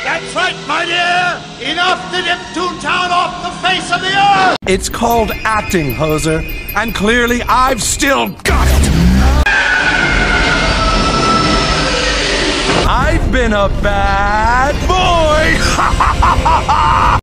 That's right, my dear! Enough to dip Toontown off the face of the earth! It's called acting, Hoser, and clearly I've still got it! I've been a bad boy!